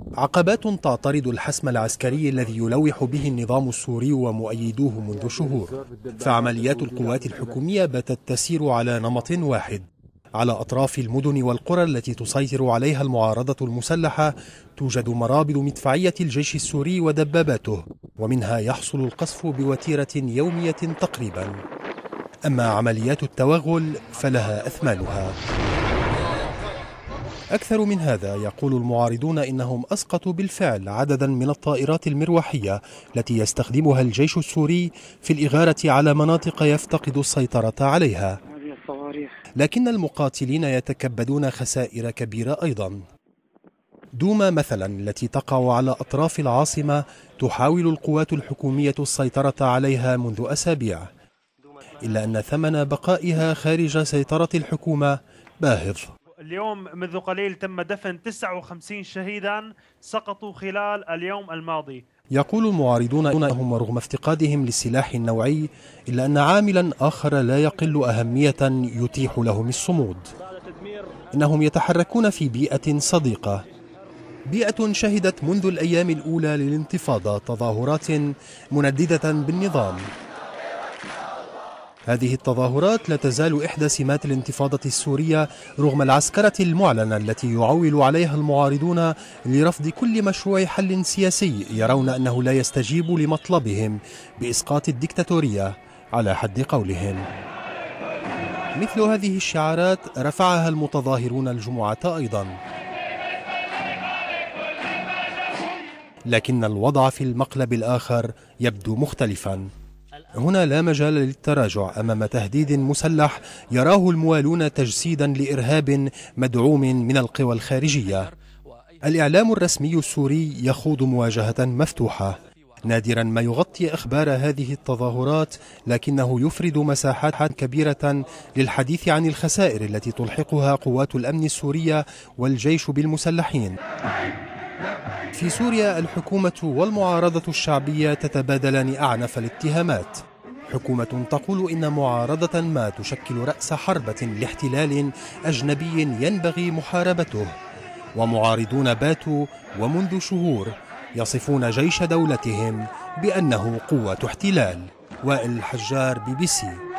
عقبات تعترض الحسم العسكري الذي يلوح به النظام السوري ومؤيدوه منذ شهور، فعمليات القوات الحكومية باتت تسير على نمط واحد. على أطراف المدن والقرى التي تسيطر عليها المعارضة المسلحة توجد مرابط مدفعية الجيش السوري ودباباته، ومنها يحصل القصف بوتيرة يومية تقريبا. أما عمليات التوغل فلها أثمانها. أكثر من هذا، يقول المعارضون إنهم أسقطوا بالفعل عددا من الطائرات المروحية التي يستخدمها الجيش السوري في الإغارة على مناطق يفتقد السيطرة عليها، لكن المقاتلين يتكبدون خسائر كبيرة أيضا. دوما مثلا التي تقع على أطراف العاصمة تحاول القوات الحكومية السيطرة عليها منذ أسابيع، إلا أن ثمن بقائها خارج سيطرة الحكومة باهظ. اليوم منذ قليل تم دفن 59 شهيدا سقطوا خلال اليوم الماضي. يقول المعارضون أنهم رغم افتقادهم للسلاح النوعي إلا أن عاملا آخر لا يقل أهمية يتيح لهم الصمود. إنهم يتحركون في بيئة صديقة، بيئة شهدت منذ الأيام الأولى للانتفاضة تظاهرات منددة بالنظام. هذه التظاهرات لا تزال إحدى سمات الانتفاضة السورية رغم العسكرة المعلنة التي يعول عليها المعارضون لرفض كل مشروع حل سياسي يرون أنه لا يستجيب لمطلبهم بإسقاط الدكتاتورية على حد قولهم. مثل هذه الشعارات رفعها المتظاهرون الجمعة أيضا. لكن الوضع في المقلب الآخر يبدو مختلفا. هنا لا مجال للتراجع أمام تهديد مسلح يراه الموالون تجسيدا لإرهاب مدعوم من القوى الخارجية. الإعلام الرسمي السوري يخوض مواجهة مفتوحة، نادرا ما يغطي أخبار هذه التظاهرات، لكنه يفرد مساحات كبيرة للحديث عن الخسائر التي تلحقها قوات الأمن السورية والجيش بالمسلحين. في سوريا الحكومة والمعارضة الشعبية تتبادلان أعنف الاتهامات. حكومة تقول إن معارضة ما تشكل رأس حربة لاحتلال أجنبي ينبغي محاربته، ومعارضون باتوا ومنذ شهور يصفون جيش دولتهم بأنه قوة احتلال. وائل الحجار، BBC.